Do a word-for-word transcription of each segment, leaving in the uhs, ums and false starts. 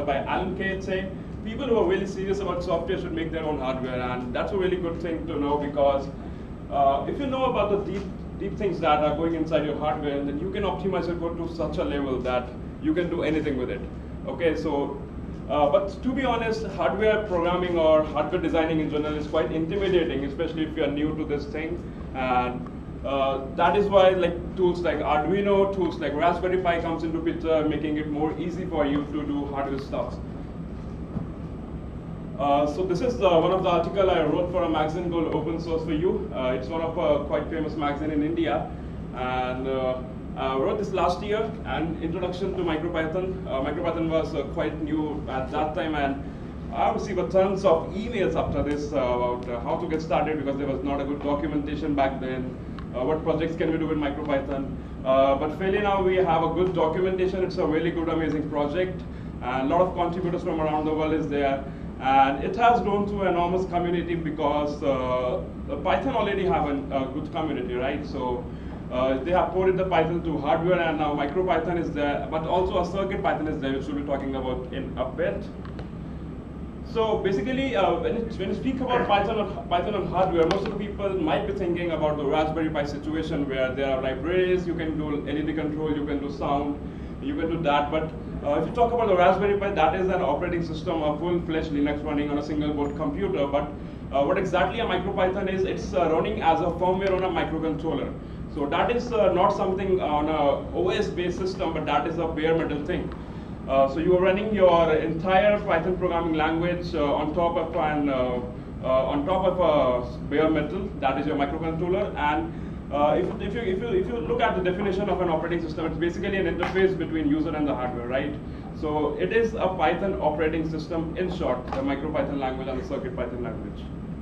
by Alan Kay say, people who are really serious about software should make their own hardware, and that's a really good thing to know, because uh, if you know about the deep, deep things that are going inside your hardware, then you can optimize your code to such a level that you can do anything with it. Okay, so, uh, but to be honest, hardware programming or hardware designing in general is quite intimidating, especially if you are new to this thing. And uh, that is why like tools like Arduino, tools like Raspberry Pi comes into picture, making it more easy for you to do hardware stuff. Uh, so this is uh, one of the articles I wrote for a magazine called Open Source for You. Uh, it's one of a quite famous magazine in India, and uh, I wrote this last year. An introduction to MicroPython. Uh, MicroPython was uh, quite new at that time, and I received tons of emails after this uh, about uh, how to get started, because there was not a good documentation back then. Uh, what projects can we do with MicroPython? Uh, but fairly now we have a good documentation. It's a really good, amazing project, and a lot of contributors from around the world is there. And it has grown to an enormous community because uh, Python already have a, a good community, right? So uh, they have ported the Python to hardware, and now MicroPython is there, but also a CircuitPython is there, which we'll be talking about in a bit. So basically, uh, when, it, when you speak about Python on, Python on hardware, most of the people might be thinking about the Raspberry Pi situation, where there are libraries, you can do L E D control, you can do sound, you can do that. But uh, if you talk about the Raspberry Pi, that is an operating system, a full-fledged Linux running on a single-board computer. But uh, what exactly a MicroPython is, it's uh, running as a firmware on a microcontroller. So that is uh, not something on a O S-based system, but that is a bare metal thing. Uh, so you are running your entire Python programming language uh, on top of an uh, uh, on top of a bare metal, that is your microcontroller. And uh, if, if you if you if you look at the definition of an operating system, it's basically an interface between user and the hardware, right? So it is a Python operating system, in short, the MicroPython language and the CircuitPython language.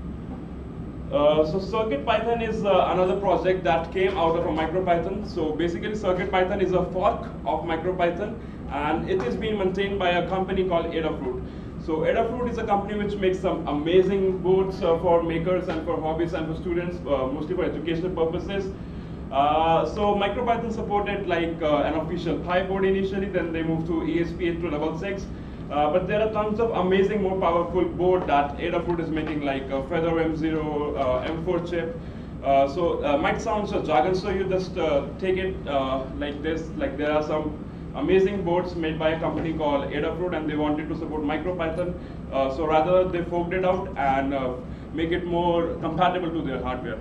Uh, so CircuitPython is uh, another project that came out of a MicroPython. So basically, CircuitPython is a fork of MicroPython, and it is being maintained by a company called Adafruit. So Adafruit is a company which makes some amazing boards uh, for makers and for hobbies and for students, uh, mostly for educational purposes. Uh, so MicroPython supported like uh, an official Pi board initially, then they moved to E S P eight two six six. Uh, but there are tons of amazing, more powerful board that Adafruit is making, like uh, Feather M zero, uh, M four chip. Uh, so uh, might sound so jargon, so you just uh, take it uh, like this. Like there are some amazing boards made by a company called Adafruit, and they wanted to support MicroPython. Uh, so rather, they forked it out and uh, make it more compatible to their hardware.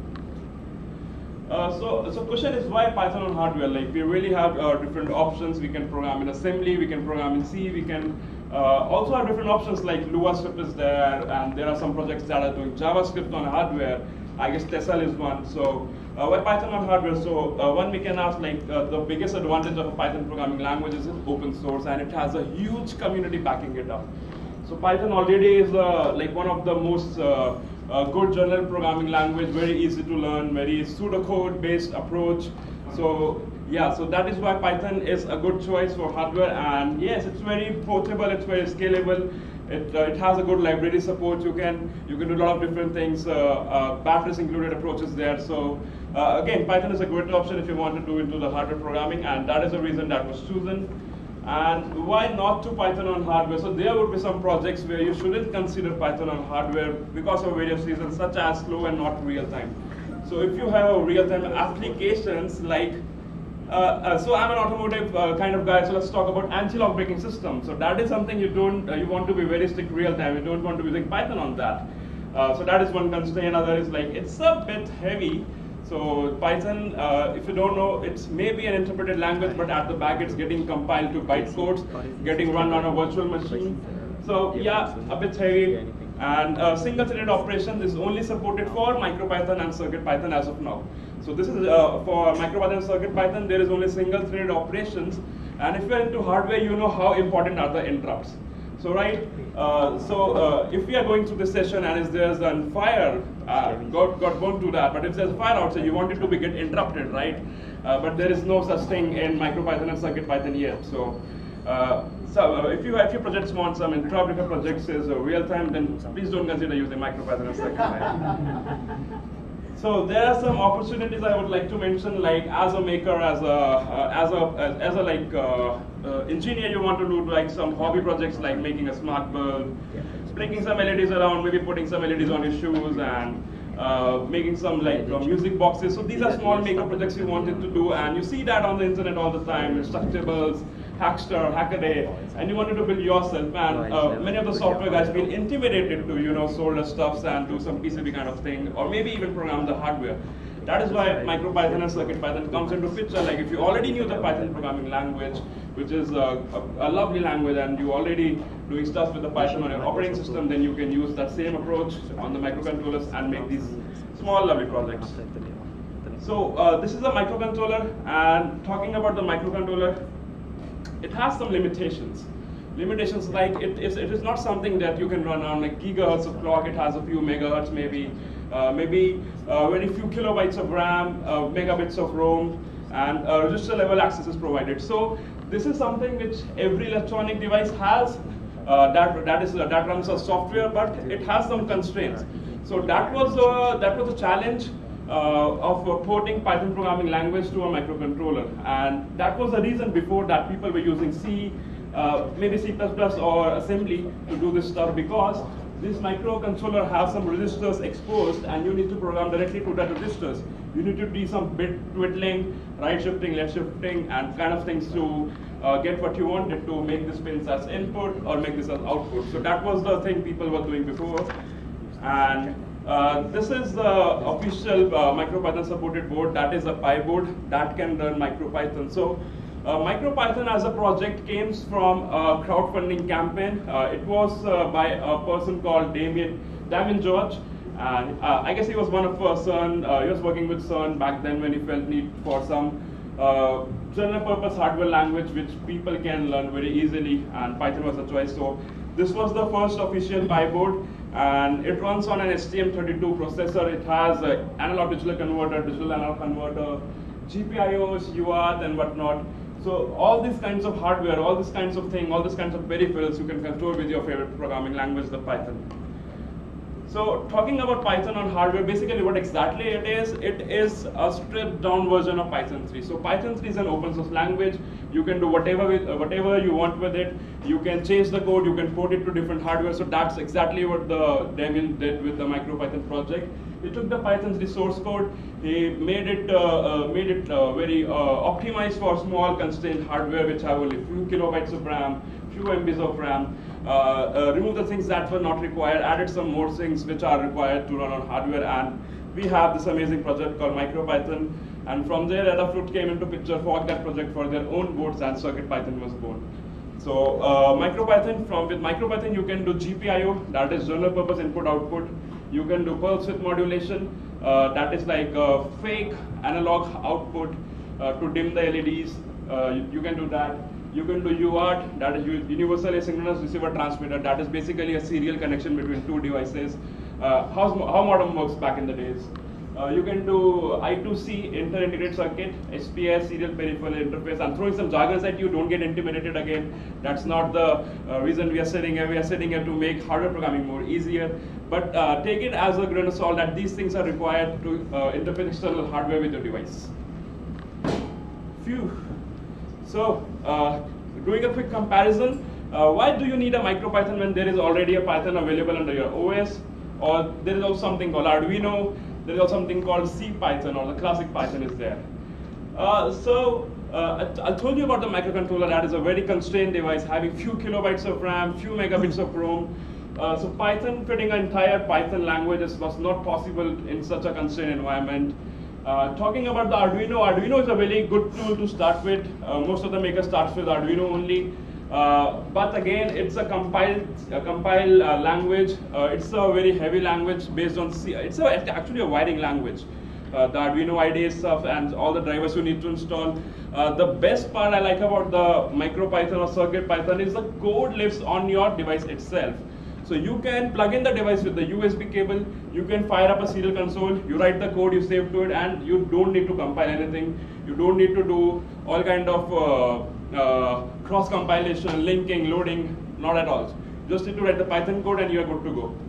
Uh, so, so question is, why Python on hardware? Like we really have uh, different options. We can program in assembly, we can program in C, we can uh, also have different options like Lua script is there, and there are some projects that are doing JavaScript on hardware. I guess Tessel is one. So uh, why Python on hardware? So uh, one we can ask, like uh, the biggest advantage of a Python programming language is it's open source, and it has a huge community backing it up. So Python already is uh, like one of the most uh, uh, good general programming language, very easy to learn, very pseudocode based approach. So yeah, so that is why Python is a good choice for hardware. And yes, it's very portable, it's very scalable. It, uh, it has a good library support. You can you can do a lot of different things. Uh, uh, batteries included approaches there. So uh, again, Python is a great option if you want to do into the hardware programming, and that is the reason that was chosen. And why not to Python on hardware? So there would be some projects where you shouldn't consider Python on hardware because of various reasons, such as slow and not real time. So if you have real time applications like Uh, uh, so I'm an automotive uh, kind of guy, so let's talk about anti-lock braking system. So that is something you don't, uh, you want to be very strict real time, you don't want to be using Python on that. Uh, so that is one constraint. Another is like, it's a bit heavy. So Python, uh, if you don't know, it's maybe an interpreted language, but at the back it's getting compiled to byte codes, getting run on a virtual machine. So yeah, a bit heavy. And uh, single-threaded operation is only supported for MicroPython and CircuitPython as of now. So this is uh, for MicroPython and CircuitPython, there is only single-threaded operations. And if you're into hardware, you know how important are the interrupts. So right, uh, so uh, if we are going through this session and if there's a fire, uh, God, God won't do that, but if there's a fire outside, you want it to be get interrupted, right? Uh, but there is no such thing in MicroPython and CircuitPython yet. So. Uh, So uh, if you if your projects want some interrupt, if your project is uh, real time, then please don't consider using MicroPython and CircuitPython. So there are some opportunities I would like to mention, like as a maker, as a uh, as a as, as a like uh, uh, engineer, you want to do like some hobby projects like making a smart bulb, blinking some L E Ds around, maybe putting some L E Ds on your shoes, and uh, making some like uh, music boxes. So these are small maker projects you wanted to do, and you see that on the internet all the time, Instructables, Hackster, Hackaday, and you wanted to build yourself. And uh, many of the software guys feel intimidated to, you know, solder stuffs and do some P C B kind of thing, or maybe even program the hardware. That is why MicroPython and CircuitPython comes into picture. Like if you already knew the Python programming language, which is a, a, a lovely language, and you already doing stuff with the Python on your operating system, then you can use that same approach on the microcontrollers and make these small lovely projects. So uh, this is a microcontroller, and talking about the microcontroller, it has some limitations. Limitations like it is, it is not something that you can run on like gigahertz of clock. It has a few megahertz, maybe, uh, maybe uh, very few kilobytes of RAM, uh, megabits of ROM, and uh, register level access is provided. So this is something which every electronic device has. Uh, that that is uh, that runs a software, but it has some constraints. So that was uh, that was a challenge uh, of uh, porting Python programming language to a microcontroller, and that was the reason before that people were using C. Uh, maybe C plus plus or assembly to do this stuff, because this microcontroller has some registers exposed, and you need to program directly to that registers. You need to do some bit twiddling, right shifting, left shifting, and kind of things to uh, get what you wanted to make this pins as input or make this as output. So that was the thing people were doing before. And uh, this is the official uh, MicroPython supported board. That is a Pi board that can run MicroPython. So Uh, MicroPython as a project came from a crowdfunding campaign. Uh, it was uh, by a person called Damien, Damien George, and uh, I guess he was one of uh, CERN. Uh, he was working with CERN back then when he felt need for some uh, general purpose hardware language which people can learn very easily, and Python was the choice. So this was the first official Pi board, and it runs on an S T M thirty-two processor. It has an analog digital converter, digital analog converter, G P I Os, U A R T, and whatnot. So all these kinds of hardware, all these kinds of things, all these kinds of peripherals you can control with your favorite programming language, the Python. So talking about Python on hardware, basically what exactly it is, it is a stripped down version of Python three. So Python three is an open source language. You can do whatever with, uh, whatever you want with it. You can change the code, you can port it to different hardware. So that's exactly what the Damien did with the MicroPython project. He took the Python three source code, he made it, uh, uh, made it uh, very uh, optimized for small constrained hardware which have only few kilobytes of RAM, few M Bs of RAM, uh, uh, remove the things that were not required, added some more things which are required to run on hardware, and we have this amazing project called MicroPython. And from there, Adafruit came into picture, forked that project for their own boards, and CircuitPython was born. So uh, MicroPython, from with MicroPython you can do G P I O, that is general purpose input output. You can do pulse width modulation, uh, that is like a fake analog output uh, to dim the L E Ds. Uh, you, you can do that. You can do U A R T, that is universal asynchronous receiver transmitter. That is basically a serial connection between two devices. Uh, how's, how modem works back in the days. Uh, you can do I two C, inter-integrated circuit, S P S, serial peripheral interface. I'm throwing some jargons at you, don't get intimidated again. That's not the uh, reason we are sitting here. We are sitting here to make hardware programming more easier. But uh, take it as a grain of salt that these things are required to uh, interface external hardware with your device. Phew. So, uh, doing a quick comparison, uh, why do you need a MicroPython when there is already a Python available under your O S? Or there is also something called Arduino. There is also something called CPython, or the classic Python is there. Uh, so uh, I, I told you about the microcontroller. That is a very constrained device having few kilobytes of RAM, few megabits of ROM. Uh, so Python, fitting an entire Python language was not possible in such a constrained environment. Uh, talking about the Arduino, Arduino is a very good tool to start with. Uh, most of the makers start with Arduino only. Uh, but again, it's a compiled, a compiled uh, language. Uh, it's a very heavy language based on C. It's a, actually a wiring language. Uh, the Arduino I D E stuff and all the drivers you need to install. Uh, the best part I like about the MicroPython or CircuitPython is the code lives on your device itself. So you can plug in the device with the U S B cable, you can fire up a serial console, you write the code, you save to it, and you don't need to compile anything. You don't need to do all kind of uh, uh, cross compilation, linking, loading, not at all. Just need to write the Python code and you're good to go.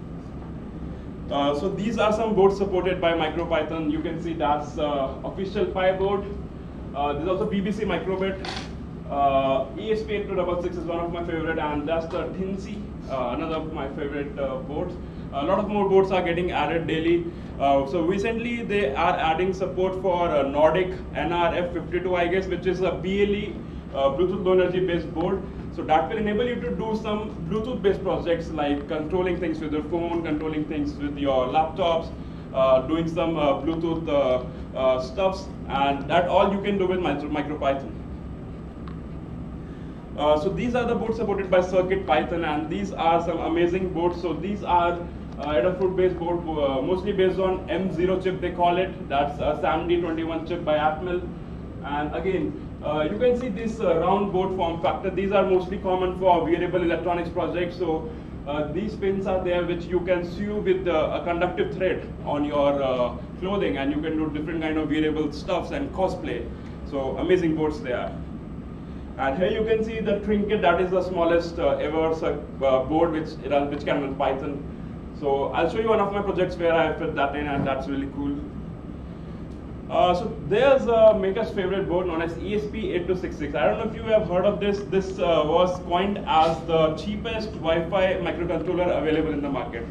Uh, so these are some boards supported by MicroPython. You can see that's uh, official Pi board. Uh, there's also B B C microbit. Uh, E S P eight two six six is one of my favorite, and that's the Tinsy, uh, another of my favorite uh, boards. A lot of more boards are getting added daily. Uh, so recently they are adding support for uh, Nordic N R F fifty-two, I guess, which is a B L E uh, Bluetooth Low Energy based board. So that will enable you to do some Bluetooth based projects like controlling things with your phone, controlling things with your laptops, uh, doing some uh, Bluetooth uh, uh, stuffs, and that all you can do with MicroPython. Uh, so these are the boards supported by CircuitPython, and these are some amazing boards. So these are uh, Adafruit based board, uh, mostly based on M zero chip they call it. That's a SAM D twenty-one chip by Atmel. And again, uh, you can see this uh, round board form factor. These are mostly common for wearable electronics projects. So uh, these pins are there which you can sew with uh, a conductive thread on your uh, clothing, and you can do different kind of wearable stuffs and cosplay. So amazing boards there. And here you can see the Trinket, that is the smallest uh, ever uh, board which, run, which can run Python. So I'll show you one of my projects where I fit that in, and that's really cool. Uh, so there's a maker's favorite board known as E S P eight two six six. I don't know if you have heard of this. This uh, was coined as the cheapest Wi-Fi microcontroller available in the market.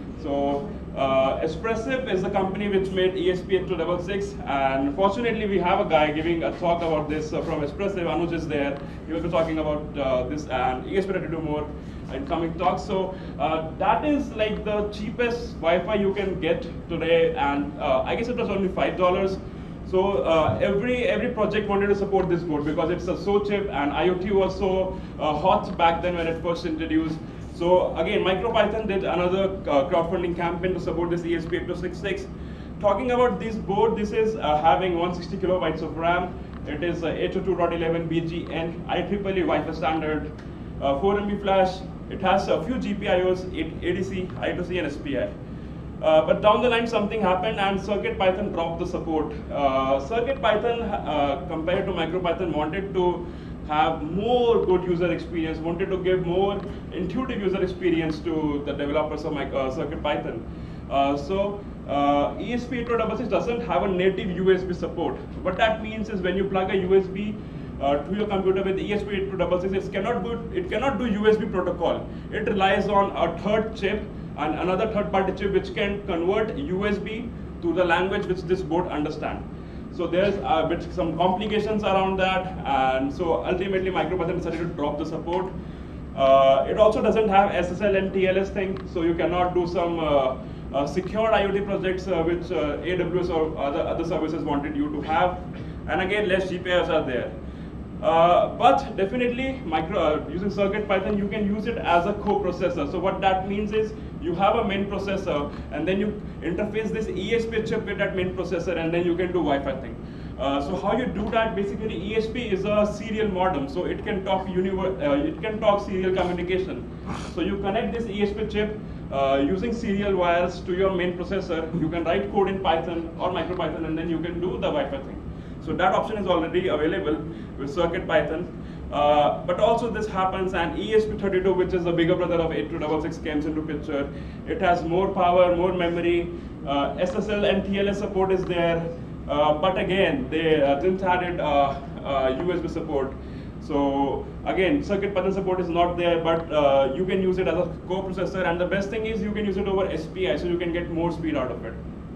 So uh, Espressive is the company which made E S P eight two six six, and fortunately we have a guy giving a talk about this uh, from Espressive. Anuj is there. He will be talking about uh, this, and he is ready to do more in coming talks. So uh, that is like the cheapest Wi-Fi you can get today, and uh, I guess it was only five dollars. So uh, every every project wanted to support this board because it's a S O chip, and IoT was so uh, hot back then when it first introduced. So again, MicroPython did another uh, crowdfunding campaign to support this E S P eight two six six. Talking about this board, this is uh, having one hundred sixty kilobytes of RAM. It is uh, eight oh two dot eleven B G N, I triple E Wi-Fi standard, uh, four M B flash. It has a few G P I Os, A D C, I two C, and S P I. Uh, but down the line, something happened, and CircuitPython dropped the support. Uh, CircuitPython, uh, compared to MicroPython, wanted to have more good user experience, wanted to give more intuitive user experience to the developers of my, uh, CircuitPython. Uh, so uh, E S P eight two six six doesn't have a native U S B support. What that means is when you plug a U S B uh, to your computer with E S P eight two six six, it cannot do, it cannot do U S B protocol. It relies on a third chip and another third-party chip which can convert U S B to the language which this board understands. So there's a bit some complications around that, and so ultimately MicroPython decided to drop the support. Uh, it also doesn't have S S L and T L S thing, so you cannot do some uh, uh, secured IoT projects uh, which uh, A W S or other, other services wanted you to have. And again, less G P Is are there. Uh, but definitely, micro, uh, using CircuitPython, you can use it as a co-processor. So what that means is you have a main processor, and then you interface this E S P chip with that main processor, and then you can do Wi-Fi thing. Uh, so how you do that? Basically, E S P is a serial modem, so it can talk uh, it can talk serial communication. So you connect this E S P chip uh, using serial wires to your main processor. You can write code in Python or MicroPython, and then you can do the Wi-Fi thing. So that option is already available with CircuitPython. Uh, but also this happens, and E S P thirty-two, which is the bigger brother of eight two six six, comes into picture. It has more power, more memory. Uh, S S L and T L S support is there. Uh, but again, they uh, didn't add it uh, uh, U S B support. So again, CircuitPython support is not there, but uh, you can use it as a co-processor. And the best thing is you can use it over S P I, so you can get more speed out of it.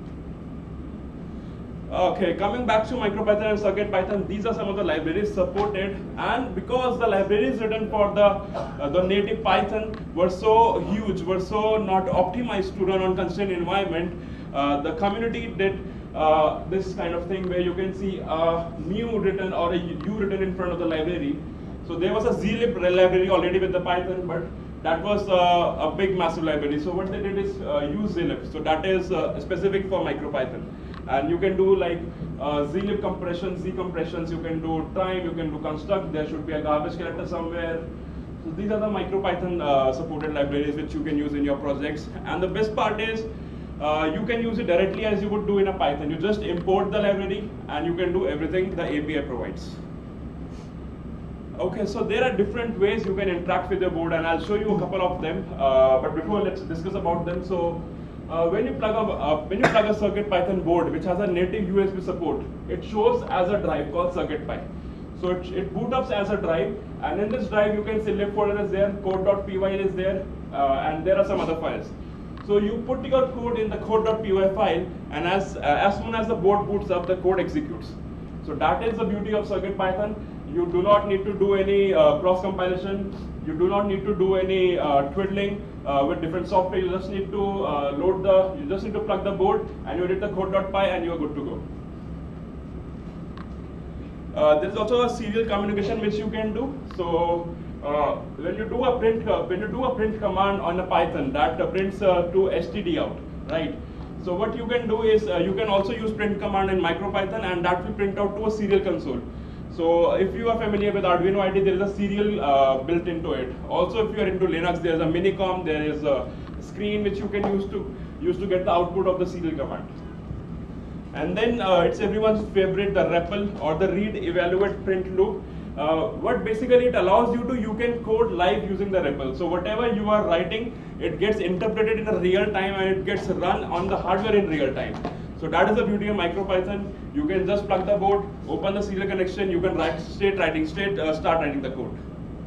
Okay, coming back to MicroPython and CircuitPython, these are some of the libraries supported, and because the libraries written for the uh, the native Python were so huge, were so not optimized to run on constrained environment, uh, the community did uh, this kind of thing where you can see a mu written or a u written in front of the library. So there was a zlib library already with the Python, but that was uh, a big massive library. So what they did is uh, use zlib. So that is uh, specific for MicroPython. And you can do like uh, zlib compression, z compressions, you can do time, you can do construct, there should be a garbage collector somewhere. So these are the MicroPython uh, supported libraries which you can use in your projects. And the best part is uh, you can use it directly as you would do in a Python. You just import the library and you can do everything the A P I provides. Okay, so there are different ways you can interact with your board, and I'll show you a couple of them. Uh, but before, let's discuss about them. So. Uh, when you plug a uh, when you plug a CircuitPython board which has a native U S B support, it shows as a drive called CircuitPy. So it, it boot up as a drive, and in this drive you can see lib folder is there, code.py is there, uh, and there are some other files. So you put your code in the code.py file, and as uh, as soon as the board boots up, the code executes. So that is the beauty of CircuitPython. You do not need to do any uh, cross compilation. You do not need to do any uh, twiddling uh, with different software. You just need to uh, load the. You just need to plug the board, and you edit the code.py, and you are good to go. Uh, there is also a serial communication which you can do. So uh, when you do a print, uh, when you do a print command on a Python, that uh, prints uh, to S T D out, right? So what you can do is uh, you can also use print command in MicroPython, and that will print out to a serial console. So if you are familiar with Arduino I D, there is a serial uh, built into it. Also, if you are into Linux, there is a minicom, there is a screen which you can use to use to get the output of the serial command. And then uh, it's everyone's favorite, the R E P L or the read, evaluate, print loop. Uh, what basically it allows you to, you can code live using the R E P L. So whatever you are writing, it gets interpreted in a real time, and it gets run on the hardware in real time. So that is the beauty of MicroPython. You can just plug the board, open the serial connection, you can write straight writing, straight uh, start writing the code.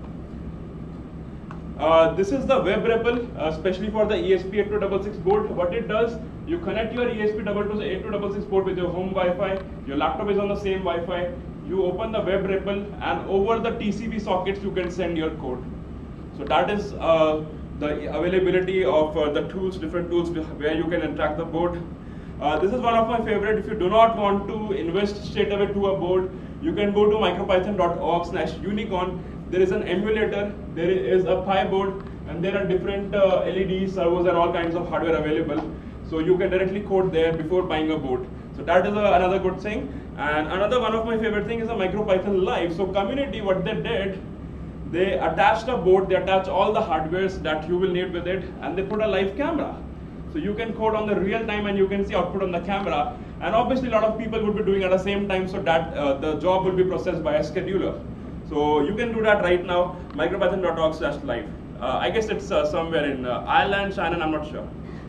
Uh, this is the web R E P L, uh, especially for the E S P eight two six six board. What it does, you connect your E S P eight two six six port with your home Wi-Fi. Your laptop is on the same Wi-Fi. You open the web R E P L, and over the T C P sockets, you can send your code. So that is uh, the availability of uh, the tools, different tools where you can interact the board. Uh, this is one of my favorite. If you do not want to invest straight away to a board, you can go to micropython dot org slash unicorn. There is an emulator, there is a Pi board, and there are different uh, L E Ds, servos, and all kinds of hardware available. So you can directly code there before buying a board. So that is a, another good thing. And another one of my favorite thing is a MicroPython Live. So community, what they did, they attached a board, they attached all the hardwares that you will need with it, and they put a live camera. So you can code on the real time, and you can see output on the camera. And obviously a lot of people would be doing at the same time, so that uh, the job will be processed by a scheduler. So you can do that right now, micropython dot org slash live. Uh, I guess it's uh, somewhere in uh, Ireland, China, I'm not sure.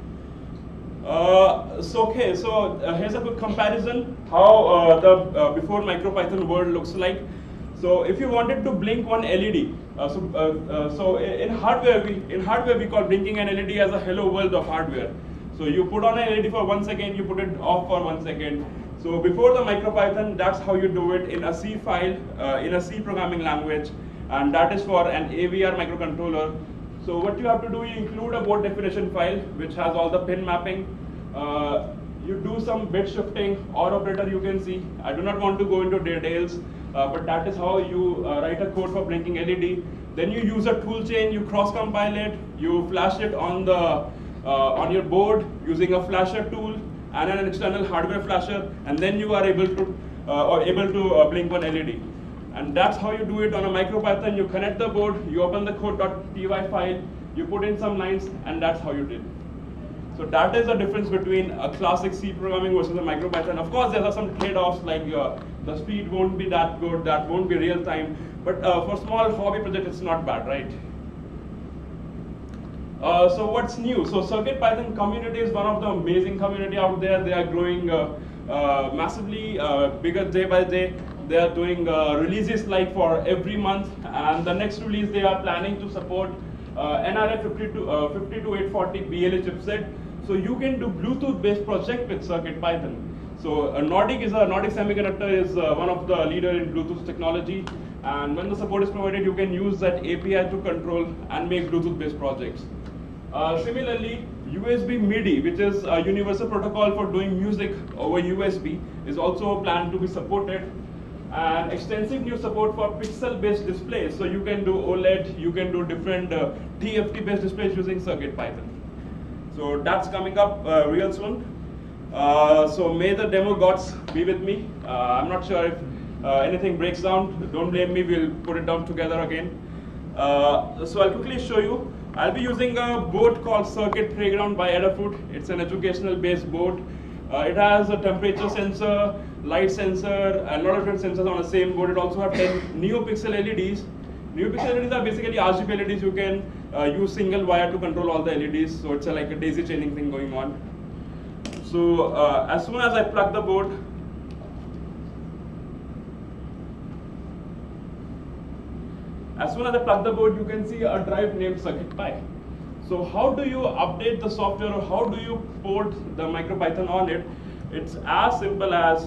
Uh, so okay, so uh, here's a quick comparison how uh, the uh, before MicroPython world looks like. So if you wanted to blink one L E D, uh, so uh, uh, so in hardware we in hardware we call blinking an L E D as a hello world of hardware. So you put on an L E D for one second, you put it off for one second. So before the MicroPython, that's how you do it in a C file, uh, in a C programming language, and that is for an A V R microcontroller. So what you have to do, you include a board definition file which has all the pin mapping. Uh, you do some bit shifting or operator, you can see. I do not want to go into details, uh, but that is how you uh, write a code for blinking L E D. Then you use a toolchain, you cross compile it, you flash it on the uh, on your board using a flasher tool and an external hardware flasher, and then you are able to uh, or able to uh, blink one L E D. And that's how you do it on a MicroPython. You connect the board, you open the code.py file, you put in some lines, and that's how you did. So that is the difference between a classic C programming versus a MicroPython. Of course, there are some trade-offs, like uh, the speed won't be that good, that won't be real time, but uh, for small hobby project, it's not bad, right? Uh, so what's new? So CircuitPython community is one of the amazing community out there. They are growing uh, uh, massively, uh, bigger day by day. They are doing uh, releases like for every month, and the next release they are planning to support uh, N R F fifty-two eight forty B L E chipset. So you can do Bluetooth-based project with CircuitPython. So uh, Nordic is a Nordic Semiconductor is uh, one of the leader in Bluetooth technology, and when the support is provided, you can use that A P I to control and make Bluetooth-based projects. Uh, similarly, U S B MIDI, which is a universal protocol for doing music over U S B, is also planned to be supported. And extensive new support for pixel-based displays. So you can do OLED, you can do different uh, T F T-based displays using CircuitPython. So that's coming up uh, real soon. Uh, so may the demo gods be with me. Uh, I'm not sure if uh, anything breaks down. Don't blame me, we'll put it down together again. Uh, so I'll quickly show you. I'll be using a board called Circuit Playground by Adafruit. It's an educational-based board. Uh, it has a temperature sensor, light sensor, and a lot of different sensors on the same board. It also has ten NeoPixel L E Ds. NeoPixel L E Ds are basically R G B L E Ds. You can uh, use single wire to control all the L E Ds. So it's a, like a daisy chaining thing going on. So uh, as soon as I plug the board, As soon as I plug the board, you can see a drive named CircuitPy. So how do you update the software, or how do you port the MicroPython on it? It's as simple as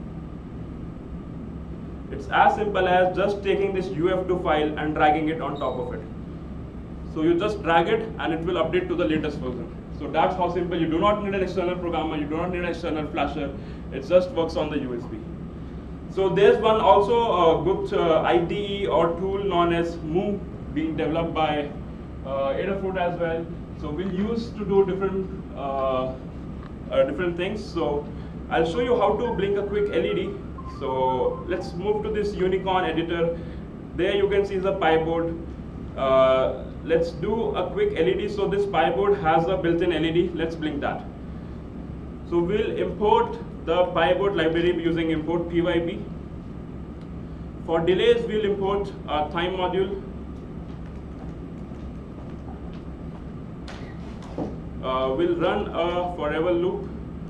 it's as simple as just taking this U F two file and dragging it on top of it. So you just drag it and it will update to the latest version. So that's how simple. You do not need an external programmer, you do not need an external flasher. It just works on the U S B. So there's one also a good uh, I D E or tool known as Move being developed by uh, Adafruit as well. So we'll use to do different uh, uh, different things. So I'll show you how to blink a quick L E D. So let's move to this Unicorn editor. There you can see the Pi board. Uh, let's do a quick L E D. So this Pi board has a built-in L E D. Let's blink that. So we'll import the Pi board library using import P Y B. For delays, we'll import a time module. Uh, we'll run a forever loop.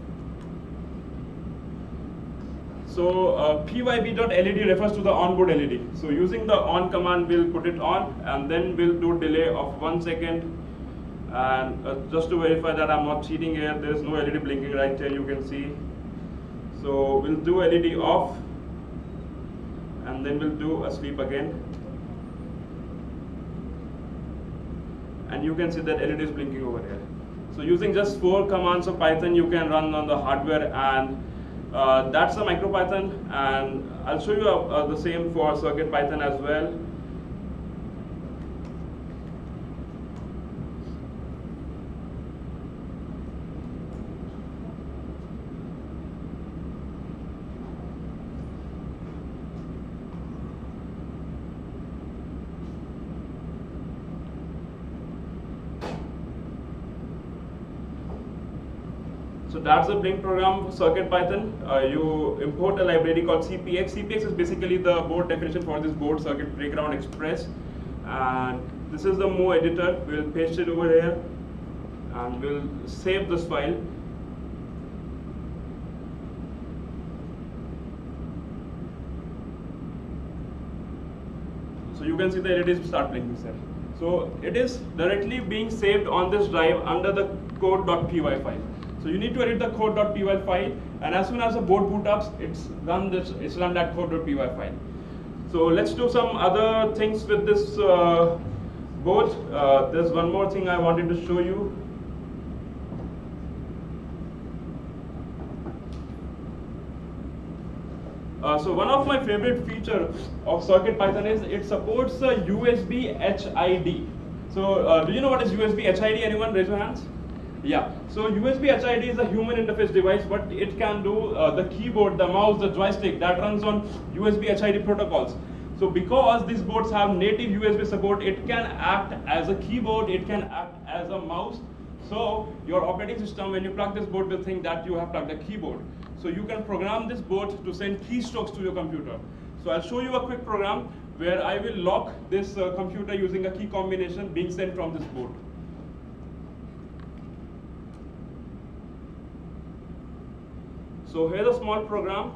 So uh, P Y B.L E D refers to the onboard L E D. So using the on command, we'll put it on, and then we'll do delay of one second. And uh, just to verify that I'm not cheating here, there is no L E D blinking right here, you can see. So we'll do L E D off, and then we'll do a sleep again. And you can see that L E D is blinking over here. So using just four commands of Python, you can run on the hardware, and uh, that's the MicroPython. And I'll show you uh, uh, the same for CircuitPython as well. So that's the blink program, CircuitPython. Uh, you import a library called C P X. C P X is basically the board definition for this board, Circuit Breakdown Express. And this is the Mo editor. We'll paste it over here, and we'll save this file. So you can see the L E Ds start blinking there. So it is directly being saved on this drive under the code.py file. So you need to edit the code.py file, and as soon as the board boot up, it's run this, it's run that code.py file. So let's do some other things with this uh, board. Uh, there's one more thing I wanted to show you. Uh, so one of my favorite features of CircuitPython is it supports the U S B H I D. So uh, do you know what is U S B H I D? Anyone? Raise your hands. Yeah, so U S B H I D is a human interface device, but it can do uh, the keyboard, the mouse, the joystick, that runs on U S B H I D protocols. So because these boards have native U S B support, it can act as a keyboard, it can act as a mouse. So your operating system, when you plug this board, will think that you have plugged a keyboard. So you can program this board to send keystrokes to your computer. So I'll show you a quick program where I will lock this uh, computer using a key combination being sent from this board. So here's a small program.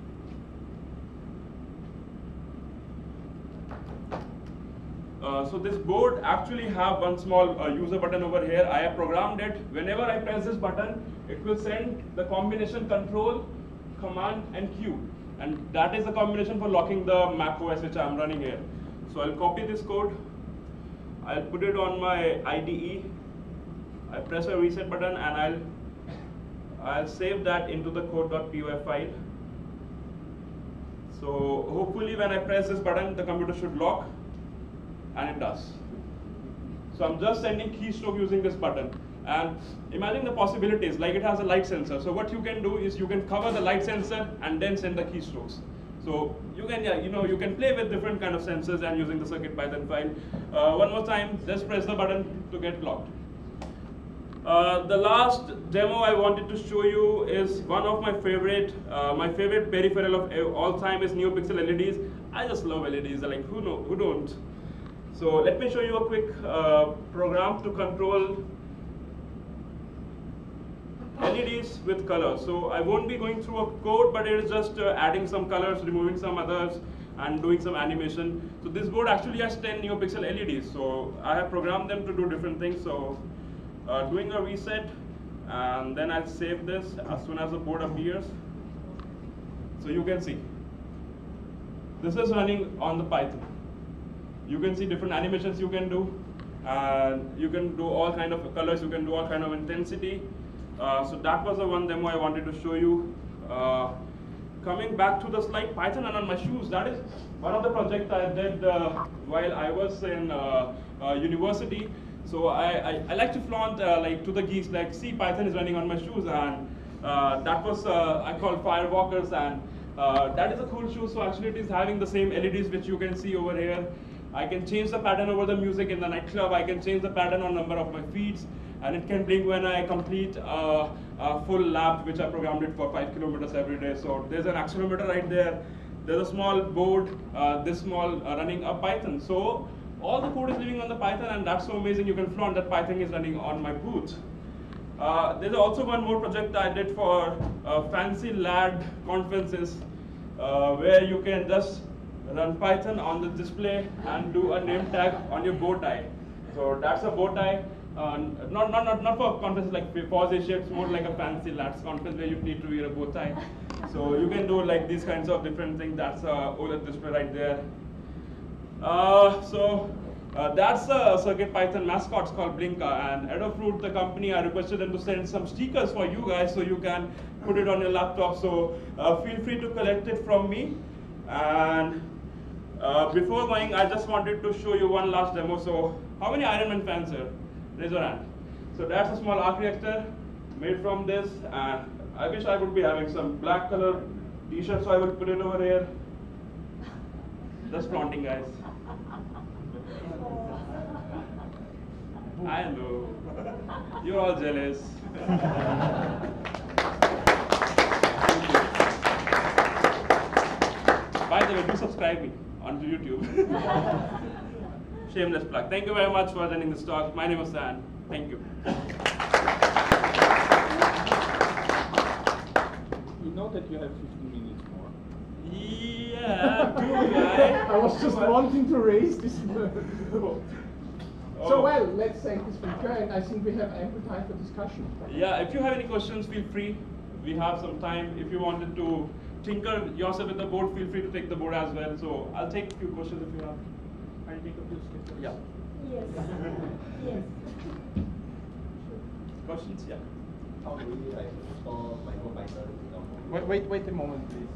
Uh, so this board actually have one small uh, user button over here. I have programmed it. Whenever I press this button, it will send the combination control, command, and Q. And that is the combination for locking the macOS which I'm running here. So I'll copy this code. I'll put it on my I D E. I press a reset button, and I'll I'll save that into the code.py file. So hopefully when I press this button, the computer should lock, and it does. So I'm just sending keystroke using this button. And imagine the possibilities, like it has a light sensor. So what you can do is you can cover the light sensor and then send the keystrokes. So you can, yeah, you know, you can play with different kind of sensors and using the CircuitPython file. Uh, one more time, just press the button to get locked. Uh, the last demo I wanted to show you is one of my favorite, uh, my favorite peripheral of all time is NeoPixel L E Ds. I just love L E Ds. Like who know, who don't? So let me show you a quick uh, program to control L E Ds with colors. So I won't be going through a code, but it is just uh, adding some colors, removing some others. and doing some animation. So this board actually has ten NeoPixel L E Ds. So I have programmed them to do different things. So uh, doing a reset, and then I'll save this as soon as the board appears. So you can see, this is running on the Python. You can see different animations you can do, and you can do all kind of colors, you can do all kind of intensity. Uh, so that was the one demo I wanted to show you. Uh, coming back to the slide, Python and on my shoes, that is one of the projects I did uh, while I was in uh, uh, university. So I, I, I like to flaunt uh, like to the geeks, like, see, Python is running on my shoes, and uh, that was, uh, I call Firewalkers, and uh, that is a cool shoe. So actually it is having the same L E Ds which you can see over here. I can change the pattern over the music in the nightclub. I can change the pattern on number of my feeds, and it can blink when I complete uh, a full lap, which I programmed it for five kilometers every day. So there's an accelerometer right there. There's a small board, uh, this small, uh, running a Python. So all the code is living on the Python, and that's so amazing. You can flaunt that Python is running on my booth. Uh, there's also one more project I did for uh, fancy lad conferences, uh, where you can just run Python on the display and do a name tag on your bow tie. So that's a bow tie. Uh, not, not, not, not for conferences like Pause Asia, it's more like a fancy lads conference where you need to wear a bow tie. So you can do like these kinds of different things. That's a OLED display right there. Uh, so uh, that's the CircuitPython mascot. It's called Blinka, and Adafruit, the company, I requested them to send some stickers for you guys so you can put it on your laptop. So uh, feel free to collect it from me. And uh, before going, I just wanted to show you one last demo. So how many Iron Man fans here? Raise your hand. So that's a small arc reactor made from this, and I wish I would be having some black color t-shirt, so I would put it over here. Just flaunting, guys. I know. You're all jealous. By the way, do subscribe me onto YouTube. Shameless plug. Thank you very much for attending this talk. My name is Dan. Thank you. You know that you have fifteen minutes more. Yeah, do I? I was just wanting to raise this. Oh. So well, let's thank this speaker, and I think we have ample time for discussion. Yeah, if you have any questions, feel free. We have some time. If you wanted to tinker yourself with the board, feel free to take the board as well. So I'll take a few questions if you have. I'll take a few sketches. Yeah. Yes. Yes. Questions? Yeah. How do we like install MicroPython in our home? Wait, wait, wait a moment, please.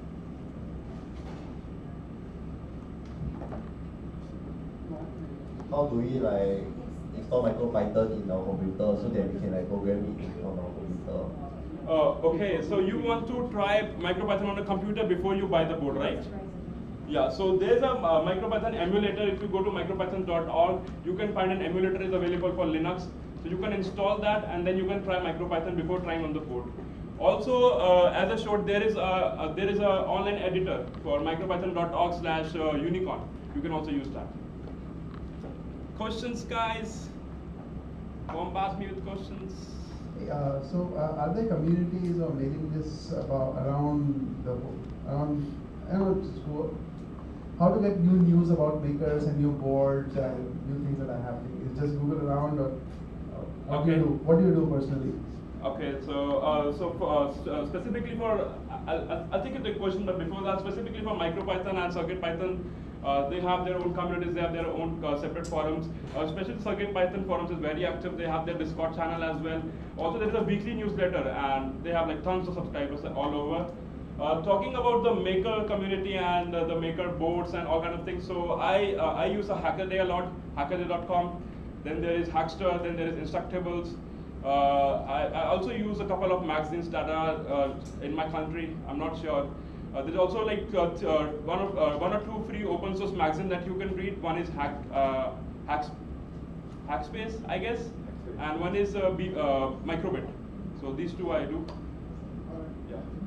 How do we like install MicroPython in our computer so that we can like program it on our computer? Uh, okay, so you want to try MicroPython on a computer before you buy the board, right? Yeah, so there's a uh, MicroPython emulator. If you go to micropython dot org, you can find an emulator is available for Linux. So you can install that, and then you can try MicroPython before trying on the board. Also, uh, as I showed, there is a, a there is a online editor for micropython dot org slash unicorn. You can also use that. Questions, guys? Bombard me with questions. Uh, so, uh, are there communities or mailing lists about around the around I don't know school, how to get new news about makers and new boards and new things that are happening? Is just Google around, or uh, what Okay. do you do? What do you do personally? Okay, so uh, so for, uh, specifically for, I'll, I'll take the question, but before that, specifically for MicroPython and CircuitPython, uh, they have their own communities, they have their own uh, separate forums. Uh, especially CircuitPython forums is very active. They have their Discord channel as well. Also, there is a weekly newsletter, and they have like tons of subscribers all over. Uh, talking about the maker community and uh, the maker boards and all kind of things, so I uh, I use a Hackerday a lot, hackerday dot com. Then there is Hackster, then there is Instructables. Uh, I, I also use a couple of magazines that are uh, in my country. I'm not sure. Uh, there's also like uh, uh, one of uh, one or two free open source magazines that you can read. One is Hack uh, Hacks, Hackspace, I guess, and one is uh, B, uh, Microbit. So these two I do. Yeah.